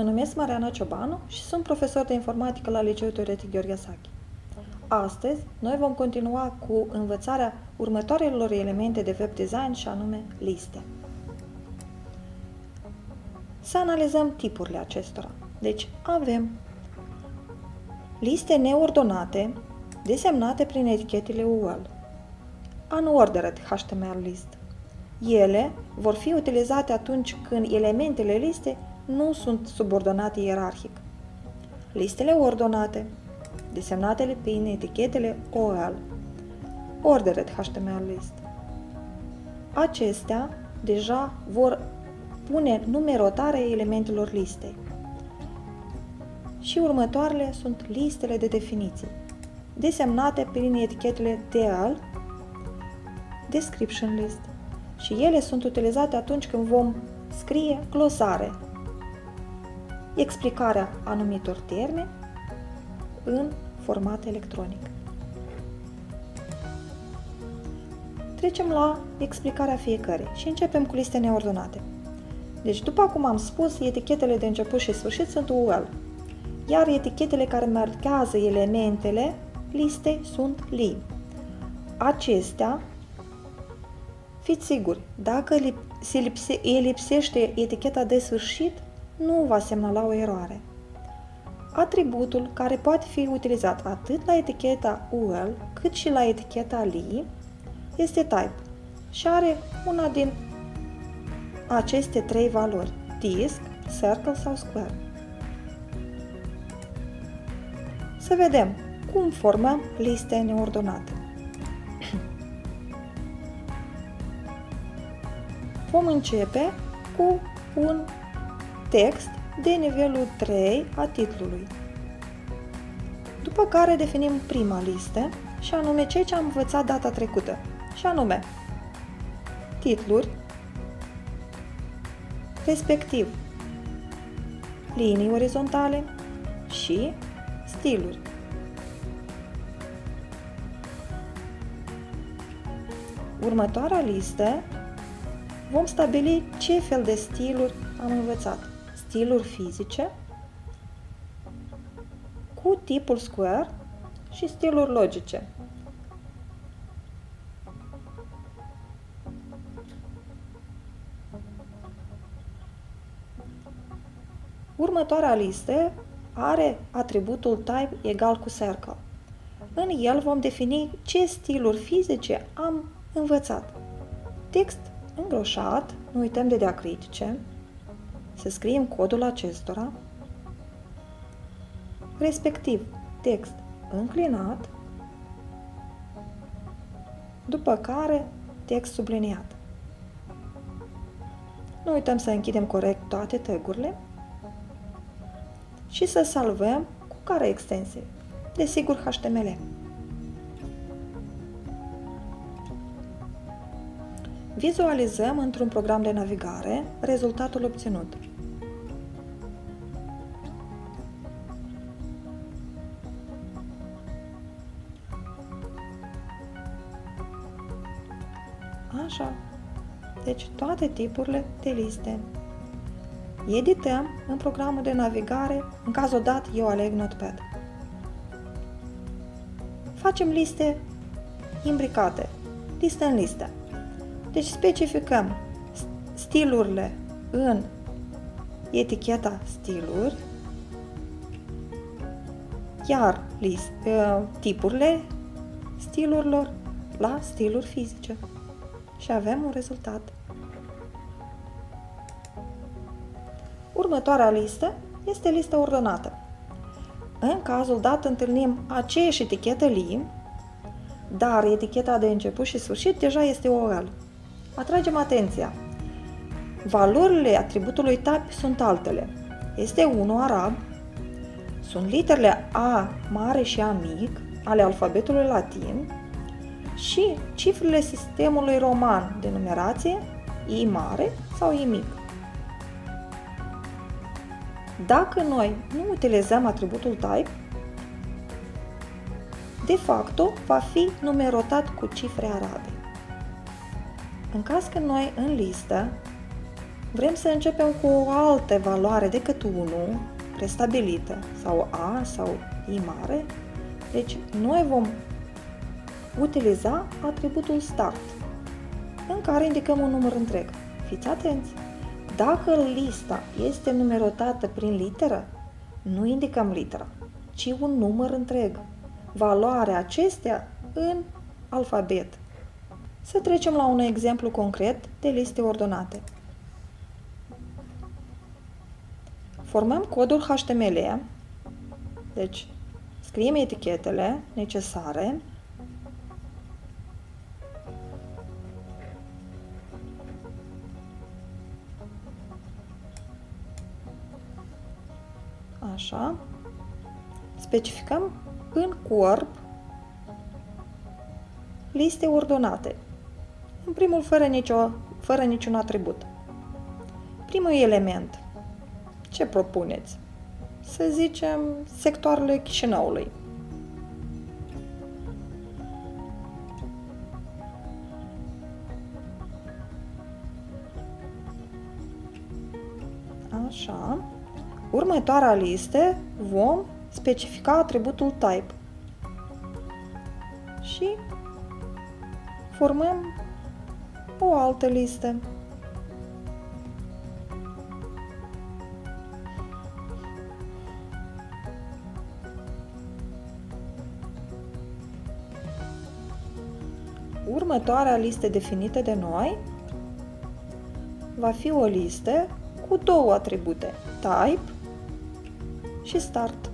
Mă numesc Mariana Ciobanu și sunt profesor de informatică la Liceul Teoretic Gheorghe Sachi. Astăzi, noi vom continua cu învățarea următoarelor elemente de web design și anume liste. Să analizăm tipurile acestora. Deci, avem liste neordonate, desemnate prin etichetele UL. Unordered HTML list. Ele vor fi utilizate atunci când elementele liste nu sunt subordonate ierarhic. Listele ordonate, desemnate prin etichetele OL. Ordered HTML list. Acestea deja vor pune numerotarea elementelor listei. Și următoarele sunt listele de definiții, desemnate prin etichetele DL, Description list. Și ele sunt utilizate atunci când vom scrie glosare, explicarea anumitor termeni în format electronic. Trecem la explicarea fiecărei și începem cu liste neordonate. Deci, după cum am spus, etichetele de început și sfârșit sunt UL, iar etichetele care marchează elementele listei sunt li. Acestea, fiți siguri, dacă lipsește eticheta de sfârșit, nu va semnala o eroare. Atributul care poate fi utilizat atât la eticheta UL cât și la eticheta li este type și are una din aceste trei valori, disk, circle sau square. Să vedem cum formăm liste neordonate. Vom începe cu un text de nivelul 3 a titlului. După care definim prima listă și anume ceea ce am învățat data trecută, și anume titluri, respectiv linii orizontale și stiluri. Următoarea listă vom stabili ce fel de stiluri am învățat. Stiluri fizice cu tipul square și stiluri logice. Următoarea listă are atributul type egal cu circle. În el vom defini ce stiluri fizice am învățat. Text îngroșat, nu uităm de diacritice, să scriem codul acestora, respectiv text înclinat, după care text subliniat. Nu uităm să închidem corect toate tagurile și să salvăm cu care extensie, desigur HTML. Vizualizăm într-un program de navigare rezultatul obținut. Așa. Deci toate tipurile de liste. Edităm în programul de navigare, în cazul dat eu aleg Notepad. Facem liste imbricate, listă în listă. Deci specificăm stilurile în eticheta stiluri, iar tipurile stilurilor la stiluri fizice. Și avem un rezultat. Următoarea listă este lista ordonată. În cazul dat întâlnim aceeași etichetă li, dar eticheta de început și sfârșit deja este OL. Atragem atenția. Valorile atributului type sunt altele. Este unul arab, sunt literele A mare și A mic ale alfabetului latin și cifrele sistemului roman de numerație I mare sau I mic. Dacă noi nu utilizăm atributul type, de facto va fi numerotat cu cifre arabe. În caz că noi în listă vrem să începem cu o altă valoare decât 1, prestabilită, sau A sau I mare, deci noi vom utiliza atributul start, în care indicăm un număr întreg. Fiți atenți! Dacă lista este numerotată prin literă, nu indicăm litera, ci un număr întreg, valoarea acestea în alfabet. Să trecem la un exemplu concret de liste ordonate. Formăm codul HTML, deci scriem etichetele necesare, așa, specificăm în corp liste ordonate, în primul fără niciun atribut. Primul element, ce propuneți? Să zicem sectoarele Chișinăului. Așa. Următoarea listă vom specifica atributul type și formăm o altă listă. Următoarea listă definită de noi va fi o listă cu două atribute, type și start.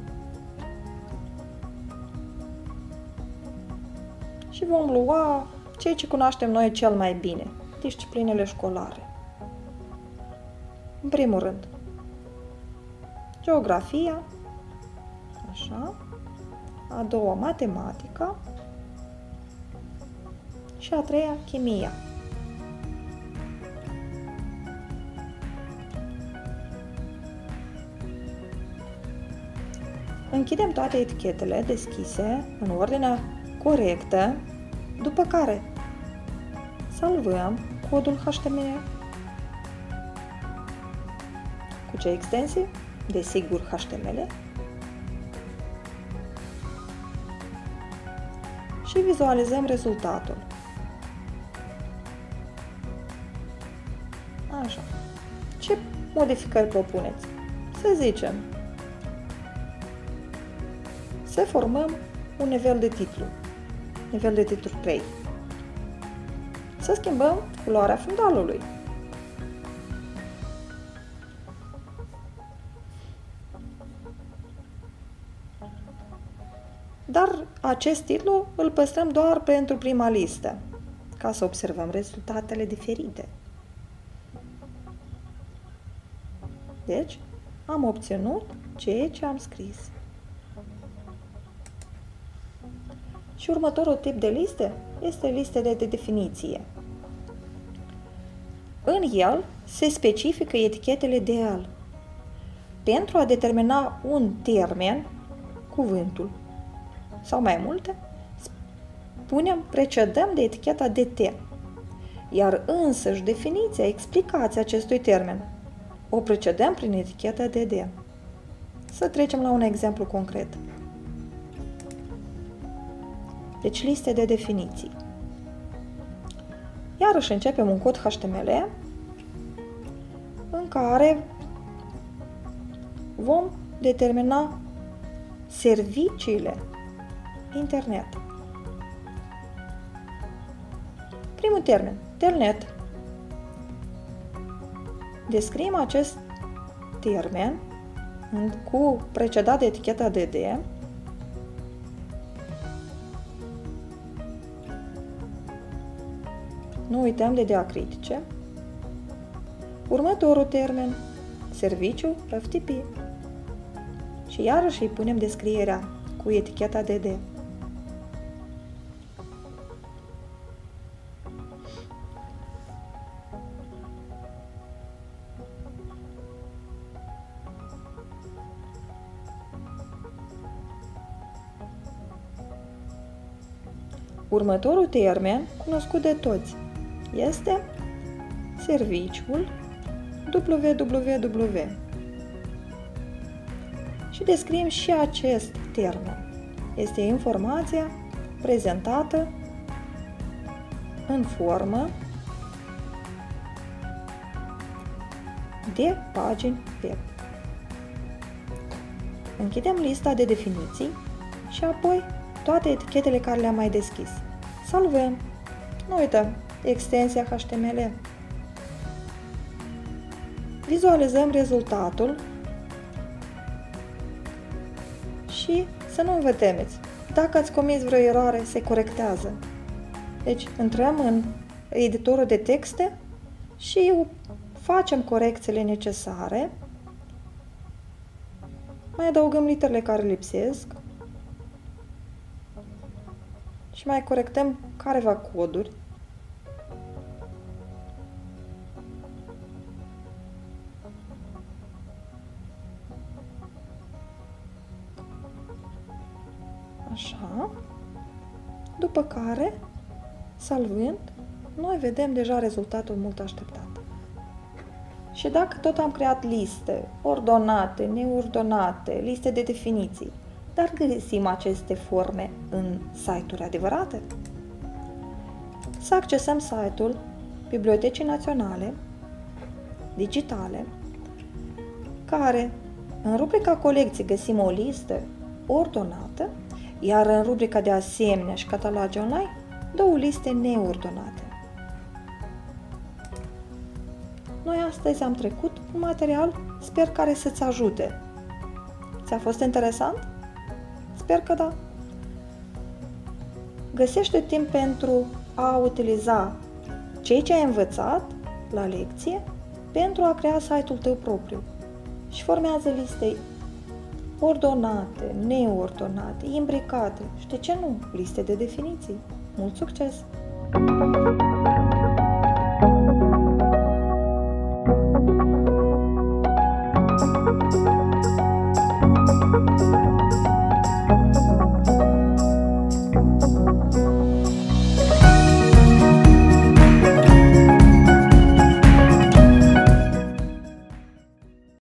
Și vom lua ceea ce cunoaștem noi cel mai bine, disciplinele școlare. În primul rând, geografia, așa, a doua matematica și a treia chimia. Închidem toate etichetele deschise în ordinea corectă, după care salvăm codul HTML. Cu ce extensii? Desigur HTML. Și vizualizăm rezultatul. Așa. Ce modificări propuneți? Să zicem, să formăm un nivel de titlu, nivel de titlu 3. Să schimbăm culoarea fundalului. Dar acest titlu îl păstrăm doar pentru prima listă, ca să observăm rezultatele diferite. Deci, am obținut ceea ce am scris. Și următorul tip de listă este listele de definiție. În el se specifică etichetele de el. Pentru a determina un termen, cuvântul sau mai multe, precedăm de eticheta dt, iar însăși definiția, explicația acestui termen, o precedăm prin eticheta dd. Să trecem la un exemplu concret. Deci liste de definiții. Iarăși începem un cod HTML în care vom determina serviciile internet. Primul termen, telnet. Descriem acest termen cu precedat de eticheta dd. Nu uităm de diacritice. Următorul termen, serviciu FTP. Și iarăși îi punem descrierea cu eticheta dd. Următorul termen, cunoscut de toți, este serviciul www. Și descriem și acest termen. Este informația prezentată în formă de pagini web. Închidem lista de definiții și apoi toate etichetele care le-am mai deschis. Salvăm. Nu uităm, extensia HTML. Vizualizăm rezultatul și să nu vă temeți. Dacă ați comis vreo eroare, se corectează. Deci, intrăm în editorul de texte și facem corecțiile necesare. Mai adăugăm literele care lipsesc și mai corectăm careva coduri. Așa. După care, salvând, noi vedem deja rezultatul mult așteptat. Și dacă tot am creat liste, ordonate, neordonate, liste de definiții, dar găsim aceste forme în site-uri adevărate? Să accesăm site-ul Bibliotecii Naționale Digitale, care în rubrica colecții găsim o listă ordonată, iar în rubrica de asemenea și cataloge online, două liste neordonate. Noi astăzi am trecut un material, sper care să-ți ajute. Ți-a fost interesant? Sper că da. Găsește timp pentru a utiliza ceea ce ai învățat la lecție pentru a crea site-ul tău propriu și formează liste ordonate, neordonate, imbricate și de ce nu, liste de definiții. Mult succes!